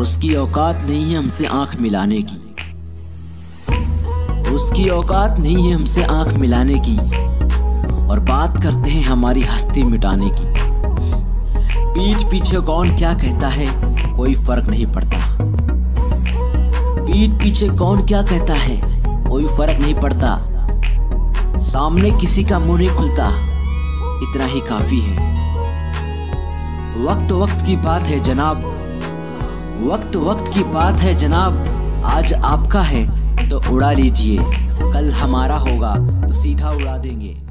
उसकी औकात नहीं है हमसे आंख मिलाने की, उसकी औकात नहीं है हमसे आंख मिलाने की, और बात करते हैं हमारी हस्ती मिटाने की। पीठ पीछे कौन क्या कहता है कोई फर्क नहीं पड़ता, पीठ पीछे कौन क्या कहता है कोई फर्क नहीं पड़ता, सामने किसी का मुंह नहीं खुलता, इतना ही काफी है। वक्त वक्त की बात है जनाब, वक्त वक्त की बात है जनाब, आज आपका है तो उड़ा लीजिए, कल हमारा होगा तो सीधा उड़ा देंगे।